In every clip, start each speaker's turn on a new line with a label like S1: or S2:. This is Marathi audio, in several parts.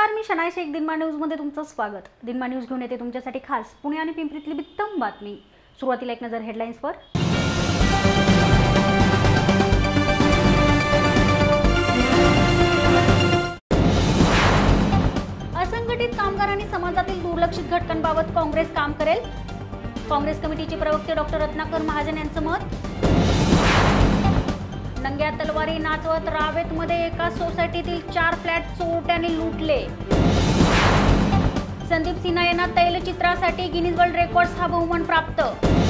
S1: नमस्कार, मी शनाय शेख. दिनमा न्यूजमध्ये तुमचं स्वागत. दिनमा न्यूज घेऊन येते तुमच्यासाठी खास पुणे आणि पिंपरीतली बित्तम बातमी. सुरुवातीला एक नजर हेडलाईन्सवर. असंघटित कामगार आणि समाजातील दुर्लक्षित घटकांबाबत काँग्रेस काम करेल. काँग्रेस कमिटीचे प्रवक्ते डॉक्टर रत्नाकर महाजन यांचं मत. नंग्या तलवारी नाचवत रावेतमध्ये एका सोसायटीतील 4 फ्लॅट चोरट्यांनी लुटले. संदीप सिन्हा यांना तैलचित्रासाठी गिनीज वर्ल्ड रेकॉर्ड्स हा बहुमान प्राप्त.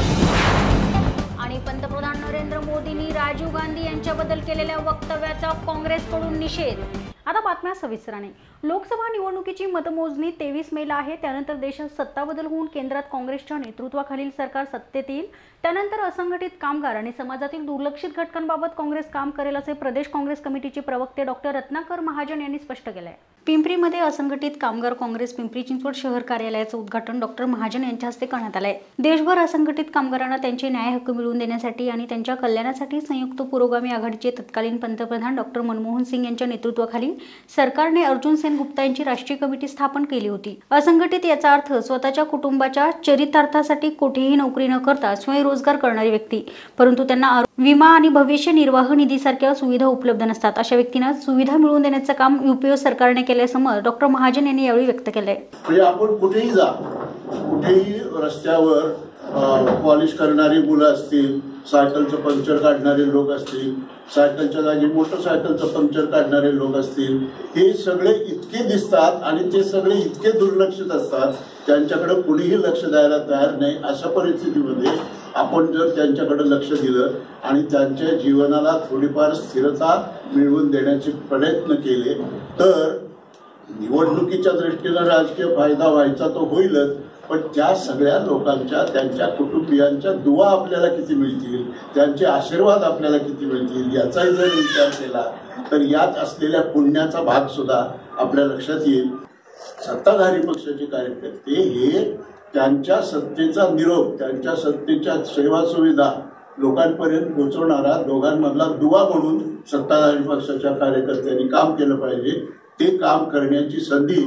S1: आणि पंतप्रधान नरेंद्र मोदींनी राजीव गांधी यांच्याबद्दल केलेल्या वक्तव्याचा काँग्रेसकडून निषेध. आता बातम्या सविस्तराने. लोकसभा निवडणुकीची मतमोजणी 23 मेला आहे. त्यानंतर देशात सत्ताबदल होऊन केंद्रात काँग्रेसच्या नेतृत्वाखालील सरकार सत्तेत येईल. त्यानंतर असंघटित कामगार आणि समाजातील दुर्लक्षित घटकांबाबत काँग्रेस काम करेल असे प्रदेश काँग्रेस कमिटीचे प्रवक्ते डॉक्टर रत्नाकर महाजन यांनी स्पष्ट केले आहे. पिंपरीमध्ये असंघटित कामगार काँग्रेस पिंपरी चिंचवड शहर कार्यालयाचं उद्घाटन डॉक्टर महाजन यांच्या हस्ते करण्यात आले. देशभर असंघटित कामगारांना त्यांचे न्याय हक्क मिळवून देण्यासाठी आणि त्यांच्या कल्याणासाठी संयुक्त पुरोगामी आघाडीचे तत्कालीन पंतप्रधान डॉक्टर मनमोहन सिंग यांच्या नेतृत्वाखाली सरकारने अर्जुन सेन गुप्ता यांची राष्ट्रीय कमिटी स्थापन केली होती. असंघटित याचा अर्थ स्वतःच्या कुटुंबाच्या चरितार्थासाठी कुठेही नोकरी न करता स्वयंरोजगार करणारी व्यक्ती, परंतु त्यांना विमा आणि भविष्य निर्वाह निधीसारख्या सुविधा उपलब्ध नसतात. अशा व्यक्तींना सुविधा मिळवून देण्याचं काम यूपीए सरकारने केल्याचं मत डॉक्टर महाजन यांनी यावेळी व्यक्त केलंय.
S2: म्हणजे आपण कुठेही जा, कुठेही रस्त्यावर पॉलिश करणारी मुलं असतील, सायकलचं पंक्चर काढणारे लोक असतील, सायकलच्या जागी मोटरसायकलचं पंक्चर काढणारे लोक असतील, हे सगळे इतके दिसतात आणि ते सगळे इतके दुर्लक्षित असतात, त्यांच्याकडे कुणीही लक्ष द्यायला तयार नाही. अशा परिस्थितीमध्ये आपण जर त्यांच्याकडे लक्ष दिलं आणि त्यांच्या जीवनाला थोडीफार स्थिरता मिळवून देण्याचे प्रयत्न केले तर निवडणुकीच्या दृष्टीनं राजकीय फायदा व्हायचा तो होईलच, पण त्या सगळ्या लोकांच्या, त्यांच्या कुटुंबियांच्या दुवा आपल्याला किती मिळतील, त्यांचे आशीर्वाद आपल्याला किती मिळतील याचाही जर विचार केला तर यात असलेल्या पुण्याचा भाग सुद्धा आपल्या लक्षात येईल. सत्ताधारी पक्षाचे कार्यकर्ते हे त्यांच्या सत्तेचा निरोप, त्यांच्या सत्तेच्या सेवा सुविधा लोकांपर्यंत पोहोचवणारा दोघांमधला दुवा म्हणून सत्ताधारी पक्षाच्या कार्यकर्त्यांनी काम केलं पाहिजे. ते काम करण्याची संधी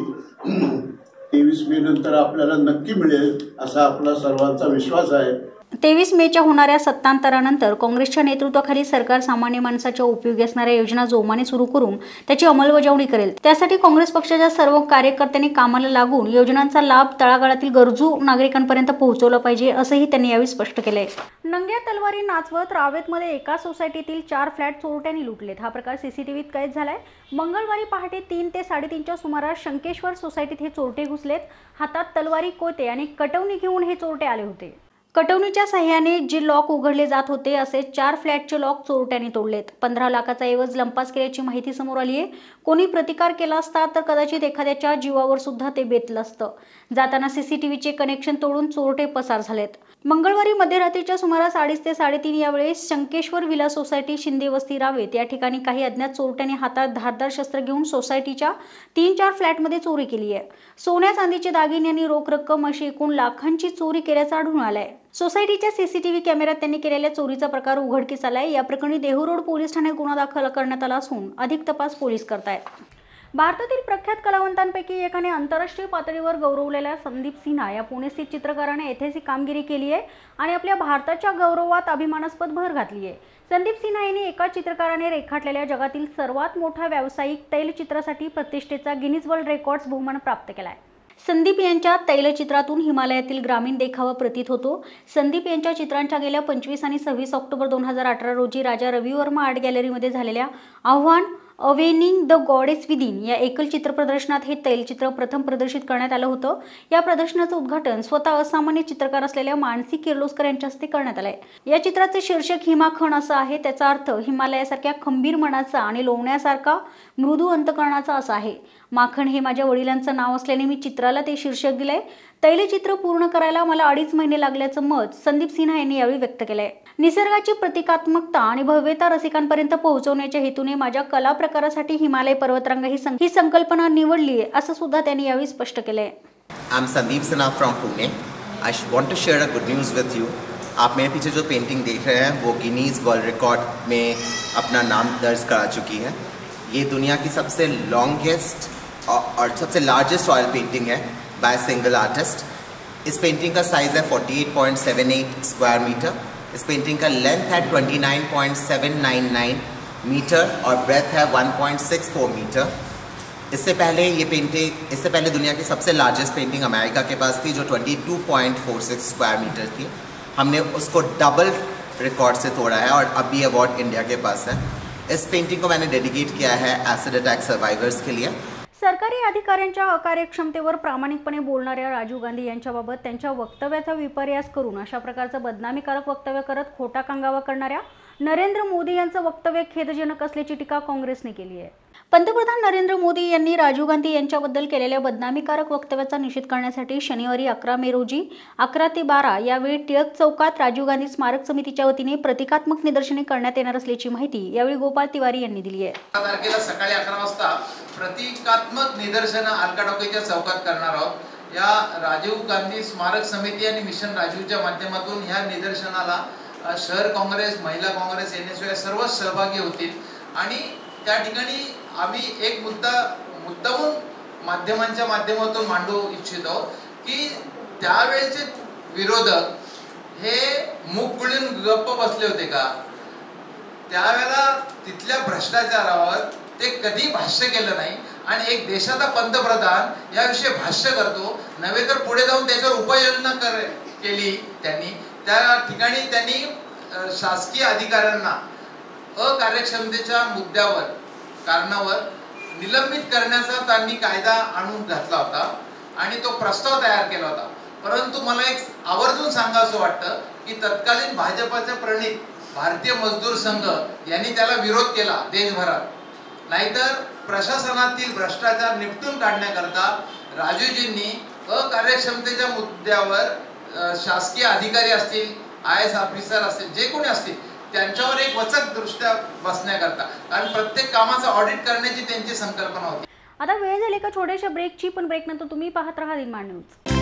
S2: 23 मे नंतर आपल्याला नक्की मिळेल असा आपला सर्वांचा विश्वास आहे.
S1: 23 मेच्या होणाऱ्या सत्तांतरानंतर काँग्रेसच्या नेतृत्वाखाली सरकार सामान्य माणसाच्या उपयोगी असणाऱ्या योजना जोमाने सुरू करून त्याची अंमलबजावणी करेल. त्यासाठी काँग्रेस पक्षाच्या सर्व कार्यकर्त्यांनी कामाला लागून योजनांचा लाभ तळागाळातील गरजू नागरिकांपर्यंत पोहोचवला पाहिजे असंही त्यांनी यावेळी स्पष्ट केलंय. नंग्या तलवारी नाचवत रावेतमध्ये एका सोसायटीतील 4 फ्लॅट चोरट्यांनी लुटलेत. हा प्रकार सीसीटीव्हीत कैद झालाय. मंगळवारी पहाटे 3 ते 3:30च्या सुमारास शंकेश्वर सोसायटीत हे चोरटे घुसलेत. हातात तलवारी, कोते आणि कटवणी घेऊन हे चोरटे आले होते. कटवणीच्या साह्याने जे लॉक उघडले जात होते असे 4 फ्लॅटचे लॉक चोरट्यांनी तोडलेत. 15 लाखाचा ऐवज लंपास केल्याची माहिती समोर आली आहे. कोणी प्रतिकार केला असता तर कदाचित एखाद्याच्या जीवावर सुद्धा ते बेतलं असतं. जाताना सीसीटीव्हीचे कनेक्शन तोडून चोरटे पसार झालेत. मंगळवारी मध्यरात्रीच्या सुमारास 2:30 ते 3:30 यावेळेस शंकेश्वर विला सोसायटी, शिंदे वस्ती, रावेत या ठिकाणी काही अज्ञात चोरट्यांनी हातात धारदार शस्त्र घेऊन सोसायटीच्या 3-4 फ्लॅटमध्ये चोरी केली आहे. सोन्या चांदीचे दागिने आणि रोख रक्कम अशी एकूण लाखांची चोरी केल्याचं आढळून आलंय. सोसायटीच्या सीसीटीव्ही कॅमेऱ्यात त्यांनी केलेल्या चोरीचा प्रकार उघडकीस आलाय. या प्रकरणी देहू रोड पोलीस ठाण्यात गुन्हा दाखल करण्यात आला असून अधिक तपास पोलीस करतायत. भारतातील प्रख्यात कलावंतांपैकी एकाने आंतरराष्ट्रीय पातळीवर गौरवलेल्या संदीप सिन्हा या पुणेस्थित चित्रकाराने ऐतिहासिक कामगिरी केली आहे आणि आपल्या भारताच्या गौरवात अभिमानास्पद भर घातली आहे. संदीप सिन्हा यांनी एका चित्रकाराने रेखाटलेल्या जगातील सर्वात मोठा व्यावसायिक तैलचित्रासाठी प्रतिष्ठेचा गिनीज वर्ल्ड रेकॉर्ड्स बहुमान प्राप्त केला आहे. संदीप यांच्या तैलचित्रातून हिमालयातील ग्रामीण देखावा प्रतीत होतो. संदीप यांच्या चित्रांच्या गेल्या 25 आणि 26 ऑक्टोबर 2018 रोजी राजा रवी वर्मा आर्ट गॅलरीमध्ये झालेल्या आव्हान अवेनिंग द गॉडेस विदिन या एकल चित्र प्रदर्शनात हे तैलचित्र प्रथम प्रदर्शित करण्यात आलं होतं. या प्रदर्शनाचं उद्घाटन स्वतः असामान्य चित्रकार असलेल्या मानसी किर्लोस्कर यांच्या हस्ते करण्यात आलंय. या चित्राचे शीर्षक हिमाखण असं आहे. त्याचा अर्थ हिमालयासारख्या खंबीर मनाचा आणि लोण्यासारखा मृदू अंतकरणाचा असा आहे. माखण हे माझ्या वडिलांचं नाव असल्याने मी चित्राला ते शीर्षक दिलंय. तैलचित्र पूर्ण करायला मला 2.5 महिने लागल्याचं मत संदीप सिन्हा यांनी यावेळी व्यक्त केलंय. निसर्गाची प्रतिकात्मकता आणि भव्यता रसिकांपर्यंत पोहोचवण्याच्या हेतूने माझ्या कला प्रकारासाठी हिमालय पर्वतरांग ही संकल्पना निवडली आहे असं सुद्धा त्यांनी यावेळी स्पष्ट केलंय.
S3: I'm Sandeep Sinha from Pune. I want to share a good news with you. आप मेरे पीछे जो पेंटिंग देख रहे हैं वो गिनीज वर्ल्ड रिकॉर्ड में अपना नाम दर्ज करा चुकी है. ये दुनिया की सबसे लॉन्गेस्ट और सबसे लार्जेस्ट ऑयल पेंटिंग है बाय सिंगल आर्टिस्ट। इस पेंटिंग का साइज़ है 48.78 स्क्वायर मीटर। इस पेंटिंग का लेंथ है 29.799 मीटर और ब्रेथ है 1.64 मीटर। इससे पहले दुनिया की सबसे लार्जेस्ट पेंटिंग अमेरिका के पास थी जो 22.46 स्क्वायर मीटर थी। हमने उसको डबल रिकॉर्ड से तोड़ा है और अब ये अवार्ड इंडिया के पास है। इस पेंटिंग को मैंने डेडिकेट किया है एसिड अटॅक सर्वायवर्स के लिए।
S1: सरकारी अधिकाऱ्यांच्या अकार्यक्षमतेवर प्रामाणिकपणे बोलणाऱ्या राजीव गांधी यांच्याबाबत त्यांच्या वक्तव्याचा विपर्यास करून अशा प्रकारचं बदनामीकारक वक्तव्य करत खोटा कांगावा करणाऱ्या नरेंद्र मोदी यांचं वक्तव्य खेदजनक असल्याची टीका काँग्रेसने केली आहे। पंतप्रधान नरेंद्र मोदी यांनी राजीव गांधी यांच्याबद्दल केलेल्या बदनामीकारक वक्तव्याचा निषेध करण्यासाठी शनिवारी 11 मे रोजी 11 ते 12 यावेळी टिळक चौकात राजीव गांधी स्मारक समितीच्या वतीने प्रतिकात्मक निदर्शने करण्यात येणार असल्याची माहिती यावेळी गोपाळ तिवारी यांनी दिली आहे।
S4: तारखेला सकाळी 11 वाजता प्रतिकात्मक निदर्शनं अलकाटोकेच्या चौकात करणार आहोत। या राजीव गांधी स्मारक समिती आणि मिशन राजीवच्या माध्यमातून ह्या निदर्शनाला शहर काँग्रेस, महिला काँग्रेस, NSU सर्व सहभागी होतील आणि त्या ठिकाणी आम्ही एक मुद्दाहून माध्यमांच्या माध्यमातून मांडू इच्छितो की त्यावेळेचे विरोधक हे मुख गुळून गप्प बसले होते का? त्यावेळेला तिथल्या भ्रष्टाचारावर ते कधी भाष्य केलं नाही आणि एक देशाचा पंतप्रधान याविषयी भाष्य करतो नव्हे तर पुढे जाऊन त्याच्यावर उपाययोजना केली त्यांनी। त्या ठिकाणी त्यांनी शासकीय अधिकाऱ्यांना अकार्यक्षमतेच्या कारणावर निलंबित करण्याचा त्यांनी कायदा आणून घातला होता आणि तो प्रस्ताव तयार केला होता। परंतु मला एक आवर्जून सांगायचं वाटतं की तत्कालीन भाजपचे प्रणित भारतीय मजदूर संघ यांनी त्याला विरोध केला देशभरात। नाहीतर प्रशासनातील भ्रष्टाचार निपटून काढण्याकरता राजूजींनी अकार्यक्षमतेच्या मुद्द्यावर शासकीय अधिकारी असतील, IAS ऑफिसर असतील, जे कोणी असतील त्यांच्यावर एक वचक दृष्ट्या बसण्याकरता, कारण प्रत्येक कामाचं ऑडिट करण्याची त्यांची संकल्पना होती।
S1: आता वेळ झाली का छोट्याशा ब्रेकची, पण ब्रेक नंतर तुम्ही पाहत राहा दिनमान न्यूज।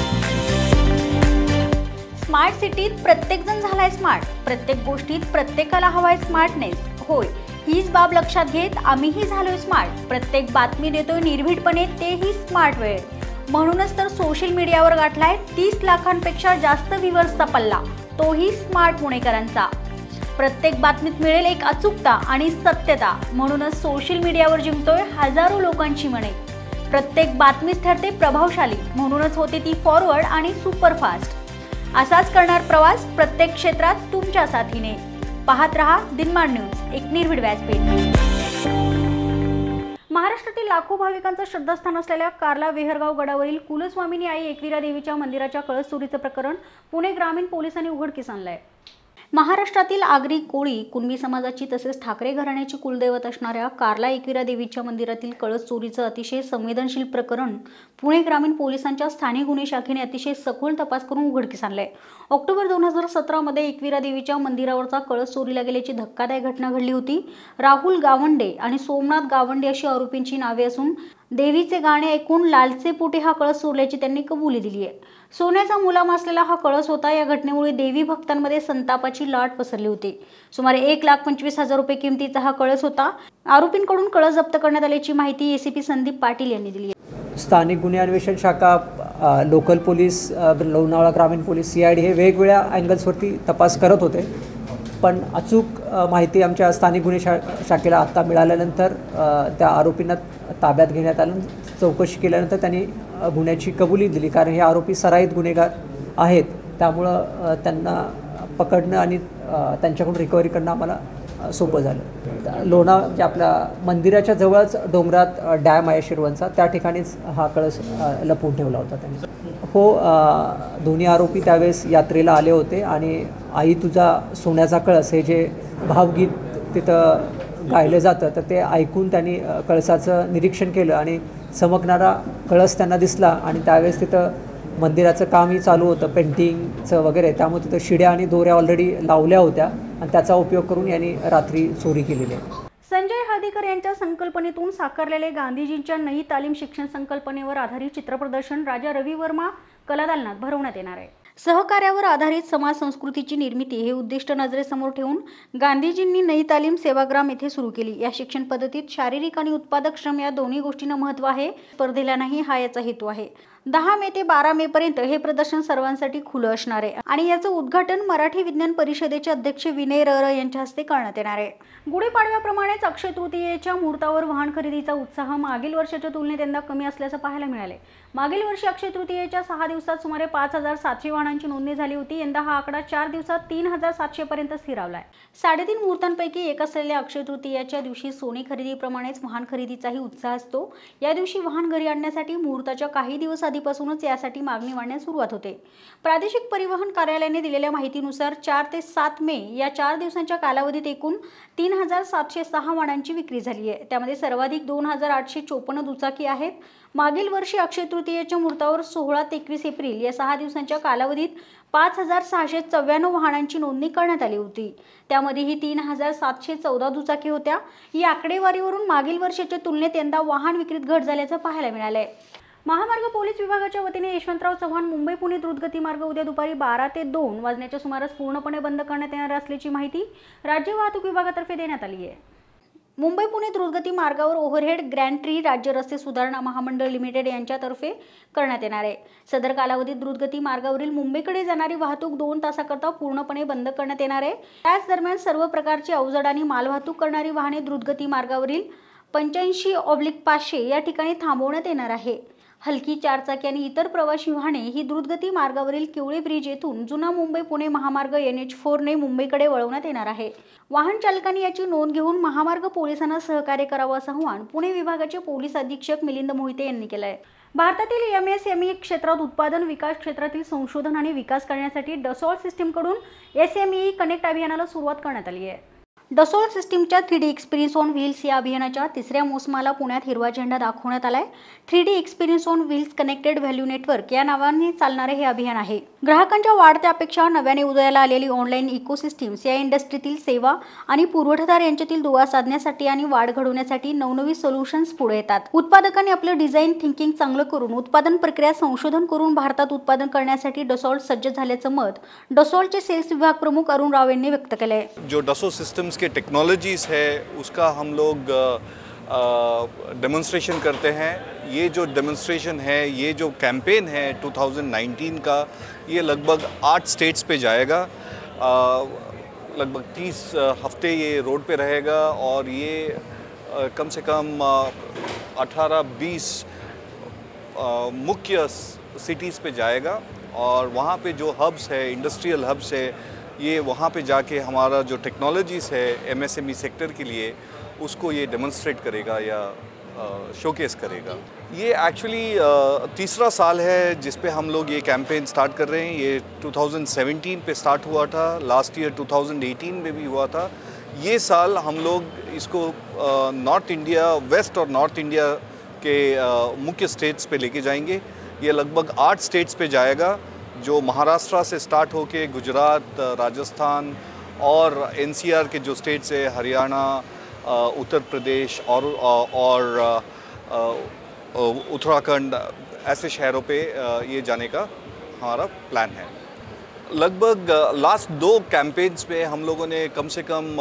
S1: स्मार्ट सिटीत प्रत्येक जण झालाय स्मार्ट, प्रत्येक गोष्टीत प्रत्येकाला हवाय स्मार्टनेस। होय, हीच बाब लक्षात घेत आम्हीही झालोय स्मार्ट। प्रत्येक बातमी देतोय निर्भीडपणे, तेही स्मार्ट वेळ। म्हणूनच तर सोशल मीडियावर गाठलाय 30 लाखांपेक्षा जास्त व्ह्यूअर्सचा पल्ला, तोही स्मार्ट पुणेकरांचा। प्रत्येक बातमीत मिळेल एक अचूकता आणि सत्यता, म्हणूनच सोशल मीडियावर जिंकतोय हजारो लोकांची मने। प्रत्येक बातमीच ठरते प्रभावशाली, म्हणूनच होते ती फॉरवर्ड आणि सुपरफास्ट। असाच करणार प्रवास प्रत्येक क्षेत्रात तुमच्या साथीने। पाहत रहा दिनमान न्यूज, एक निर्भीड व्यासपीठ। महाराष्ट्रातील लाखो भाविकांचं श्रद्धास्थान असलेल्या कार्ला वेहरगाव गडावरील कुलस्वामिनी आई एकविरा देवीच्या मंदिराच्या कळस चोरीचं प्रकरण पुणे ग्रामीण पोलिसांनी उघडकीस आणलंय। महाराष्ट्रातील आगरी, कोळी, कुणबी समाजाची तसेच ठाकरे घराण्याची कुलदैवत असणाऱ्या कार्ला एकविरा देवीच्या मंदिरातील कळस चोरीचं अतिशय संवेदनशील प्रकरण पुणे ग्रामीण पोलिसांच्या स्थानिक गुन्हे शाखेने अतिशय सखोल तपास करून उघडकीस आणलंय। ऑक्टोबर 2017 मध्ये एकविरा देवीच्या मंदिरावरचा कळस चोरीला गेल्याची धक्कादायक घटना घडली होती। राहुल गावंडे आणि सोमनाथ गावंडे अशी आरोपींची नावे असून देवीचे गाणे ऐकून लालसेपोटी हा कळस चोरल्याची त्यांनी कबुली दिली आहे। सोन्याचा मुलामा असलेला हा कळस होता। या घटनेमुळे देवी भक्तांमध्ये संतापाची लाट पसरली होती। सुमारे 1,25,000 रुपये किमतीचा हा कळस होता। आरोपींकडून कळस जप्त करण्यात आल्याची माहिती ACP संदीप पाटील यांनी दिली आहे।
S5: स्थानिक गुन्हे अन्वेषण शाखा, लोकल पोलीस, लोणावळा ग्रामीण पोलीस, CID हे वेगवेगळ्या अँगल्सवरती तपास करत होते, पण अचूक माहिती आमच्या स्थानिक गुन्हे शाखेला आत्ता मिळाल्यानंतर त्या आरोपींना ताब्यात घेण्यात आलं। चौकशी केल्यानंतर त्यांनी गुन्ह्याची कबुली दिली, कारण हे आरोपी सराईत गुन्हेगार आहेत, त्यामुळं त्यांना पकडणं आणि त्यांच्याकडून रिकव्हरी करणं आम्हाला सोपं झालं। लोणा आपल्या मंदिराच्या जवळच डोंगरात डॅम आहे शिरवणचा, त्या ठिकाणीच हा कळस लपवून ठेवला होता त्यांनी। हो, दोन्ही आरोपी त्यावेळेस यात्रेला आले होते आणि आई तुझा सोन्याचा कळस हे जे भावगीत तिथं गायलं जातं, तर ते ऐकून त्यांनी कळसाचं निरीक्षण केलं आणि चमकणारा कळस त्यांना दिसला आणि त्यावेळेस तिथं मंदिराचं कामही चालू होतं, पेंटिंगचं वगैरे, त्यामुळे तिथं शिड्या आणि दोऱ्या ऑलरेडी लावल्या होत्या आणि त्याचा उपयोग करून यांनी रात्री चोरी केलेली आहे।
S1: संजय हळदीकर यांच्या संकल्पनेतून साकारलेले गांधीजींच्या नई तालीम शिक्षण संकल्पनेवर आधारित चित्रप्रदर्शन राजा रवी वर्मा कलादालनात भरवण्यात येणार आहे। सहकार्यावर आधारित समाज संस्कृतीची निर्मिती हे उद्दिष्ट नजरेसमोर ठेवून गांधीजींनी नई तालीम सेवाग्राम येथे सुरू केली। या शिक्षण पद्धतीत शारीरिक आणि उत्पादक श्रम या दोन्ही गोष्टींना महत्त्व आहे। स्पर्धेला नाही हा याचा हेतू आहे। 10 मे ते 12 मे पर्यंत हे प्रदर्शन सर्वांसाठी खुलं असणार आहे आणि याचं उद्घाटन मराठी विज्ञान परिषदेचे अध्यक्ष विनय रर यांच्या हस्ते करण्यात येणार आहे। गुढीपाडव्याप्रमाणेच अक्षय तृतीयेच्या मुहूर्तावर वाहन खरेदीचा उत्साह मागील वर्षाच्या तुलनेत यंदा कमी असल्याचं पाहायला मिळाले। मागील वर्षी अक्षय तृतीयेच्या 6 दिवसात सुमारे 5700 वाहनांची नोंदणी झाली होती। यंदा हा आकडा 4 दिवसात 3700 पर्यंत स्थिरावलाय। 3.5 मुहूर्तांपैकी एक असलेल्या अक्षय तृतीयेच्या दिवशी सोने खरेदीप्रमाणेच वाहन खरेदीचाही उत्साह असतो। या दिवशी वाहन घरी आणण्यासाठी मुहूर्ताच्या काही दिवस आधीपासूनच यासाठी मागणी वाढण्यास सुरुवात होते। प्रादेशिक परिवहन कार्यालयाने दिलेल्या माहितीनुसार 4 ते 7 मे या 4 दिवसांच्या कालावधीत एकूण 3706 वाहनांची विक्री झाली आहे। त्यामध्ये सर्वाधिक 2854 दुचाकी आहेत। मागील वर्षी अक्षय तृतीयेच्या मुहूर्तावर 16 ते 21 एप्रिल या 6 दिवसांच्या कालावधीत 5694 वाहनांची नोंदणी करण्यात आली होती। त्यामध्येही 3714 दुचाकी होत्या। या आकडेवारीवरून मागील वर्षाच्या तुलनेत यंदा वाहन विक्रीत घट झाल्याचं पाहायला मिळालंय। महामार्ग पोलीस विभागाच्या वतीने यशवंतराव चव्हाण मुंबई पुणे द्रुतगती मार्ग उद्या दुपारी 12 ते 2 वाजण्याच्या सुमारास पूर्णपणे बंद करण्यात येणार असल्याची माहिती राज्य वाहतूक विभागातर्फे देण्यात आली आहे। मुंबई पुणे द्रुतगती मार्गावर ओव्हरहेड ग्रँड ट्री राज्य रस्ते सुधारणा महामंडळ लिमिटेड यांच्यातर्फे करण्यात येणार आहे। सदर कालावधीत द्रुतगती मार्गावरील मुंबईकडे जाणारी वाहतूक 2 तासाकरता पूर्णपणे बंद करण्यात येणार आहे। त्याच दरम्यान सर्व प्रकारची अवजड आणि मालवाहतूक करणारी वाहने द्रुतगती मार्गावरील 85/500 या ठिकाणी थांबवण्यात येणार आहे। हलकी चारचाकी आणि इतर प्रवासी वाहने ही द्रुतगती मार्गावरील किवळे ब्रिज येथून जुना मुंबई पुणे महामार्ग NH4 ने मुंबईकडे वळवण्यात येणार आहे। वाहन चालकांनी याची नोंद घेऊन महामार्ग पोलिसांना सहकार्य करावं असं आवाहन पुणे विभागाचे पोलीस अधीक्षक मिलिंद मोहिते यांनी केलं आहे। भारतातील MSME क्षेत्रात उत्पादन विकास क्षेत्रातील संशोधन आणि विकास करण्यासाठी डसॉल्ट सिस्टीमकडून SME कनेक्ट अभियानाला सुरुवात करण्यात आली आहे। डसॉल्ट सिस्टीमच्या 3D एक्सपिरियन्स ऑन व्हील्स या अभियानाच्या 3ऱ्या मोसमाला पुण्यात हिरवा झेंडा दाखवण्यात आलाय। 3D experience on wheels connected value network या नावाने चालणारे हे अभियान आहे। ग्राहकांच्या वाढत्या अपेक्षा, नव्याने उदयाला आलेली ऑनलाईन इकोसिस्टीम्स या इंडस्ट्रीतील सेवा आणि पुरवठादार यांच्यातील दुवा साधण्यासाठी आणि वाढ घडवण्यासाठी नवनवी सोल्युशन्स पुढे येतात। उत्पादकांनी आपलं डिझाईन थिंकिंग चांगलं करून उत्पादन प्रक्रिया संशोधन करून भारतात उत्पादन करण्यासाठी डसॉल्ट सज्ज झाल्याचं मत डसॉल्टचे सेल्स विभाग प्रमुख अरुण राव यांनी व्यक्त केलंय।
S6: जो डसॉल्ट सिस्टम्स के टेक्नोलॉजीज़ है उसका हम लोग डेमोन्स्ट्रेशन करते हैं। ये जो डेमोन्स्ट्रेशन है, ये जो कैंपेन है 2019 का, ये लगभग 8 स्टेट्स पे जाएगा। लगभग 30 हफ्ते ये रोड पे रहेगा और ये कम से कम 18-20 मुख्य सिटीज़ पे जाएगा और वहाँ पे जो हब्स है, इंडस्ट्रियल हब्स है, ये वहाँ पे जाके हमारा जो टेक्नोलॉजीज़ है MSME सेक्टर के लिए उसको ये डेमोन्स्ट्रेट करेगा या शोकेस करेगा। ये एक्चुअली तीसरा साल है जिस पे हम लोग ये कैंपेन स्टार्ट कर रहे हैं। ये 2017 पे स्टार्ट हुआ था, लास्ट ईयर 2018 में भी हुआ था। ये साल हम लोग इसको नॉर्थ इंडिया, वेस्ट और नॉर्थ इंडिया के मुख्य स्टेट्स पे लेके जाएंगे। ये लगभग 8 स्टेट्स पे जाएगा, जो महाराष्ट्र से स्टार्ट होके गुजरात, राजस्थान और NCR के जो स्टेट्स है, हरियाणा, उत्तर प्रदेश और उत्तराखंड, ऐसे शहरों पे ये जाने का हमारा प्लान है। लगभग लास्ट 2 कैंपेन्स में हम लोगों ने कम से कम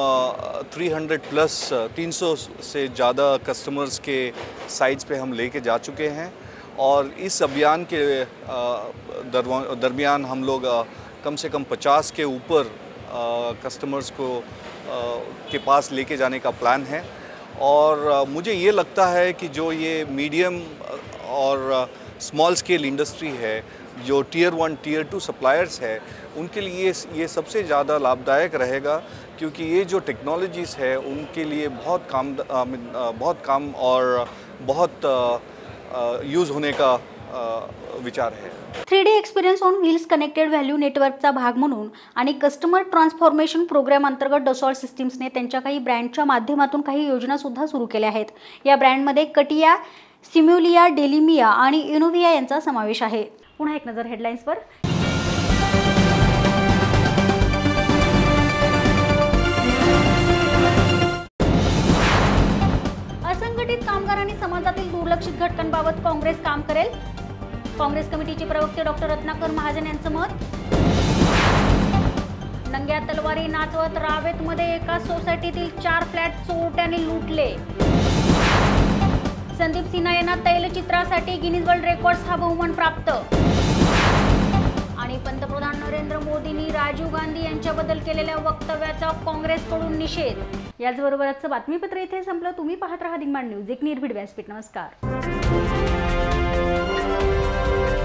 S6: 300 से ज़्यादा कस्टमर्स के साइट्स पे हम लेके जा चुके हैं और इस अभियान के दरमियान हम लोग कम से कम 50 के ऊपर कस्टमर्स को के पास लेके जाने का प्लान है। और मुझे ये लगता है कि जो ये मीडियम और स्मॉल स्केल इंडस्ट्री है, जो Tier 1, Tier 2 सप्लायर्स है, उनके लिए ये सबसे ज़्यादा लाभदायक रहेगा, क्योंकि ये जो टेक्नोलॉजीज़ है उनके लिए बहुत काम और बहुत यूज़ होने का विचार है।
S1: 3D experience on wheels connected value नेटवर्कचा भाग म्हणून आणि कस्टमर ट्रान्सफॉर्मेशन प्रोग्राम अंतर्गत डसॉल्ट सिस्टीम्सने त्यांच्या काही ब्रँडच्या माध्यमातून काही योजना सुद्धा सुरू केल्या आहेत। या ब्रँडमध्ये कटिया, सिम्युलिया, डेलिमिया आणि इनोव्हिया यांचा समावेश आहे। पुन्हा एक नजर हेडलाईन्सवर। असंघटित कामगार आणि समाजातील दुर्लक्षित घटकांबाबत काँग्रेस काम करेल। काँग्रेस कमिटीचे प्रवक्ते डॉक्टर रत्नाकर महाजन यांचं मत. नंग्या तलवारी नाचवत रावेतमध्ये एका सोसायटीतील 4 फ्लॅट चोरट्यांनी लुटले. संदीप सिन्हा यांना तैलचित्रासाठी गिनीज वर्ल्ड रेकॉर्ड्स हा बहुमान प्राप्त. आणि पंतप्रधान नरेंद्र मोदींनी राजीव गांधी यांच्याबद्दल केलेल्या वक्तव्याचा काँग्रेसकडून निषेध. याचबरोबरच बातमीपत्र इथे संपलं. तुम्ही पाहत राहा दिग्मान न्यूज, एक निर्भीड व्यासपीठ. नमस्कार.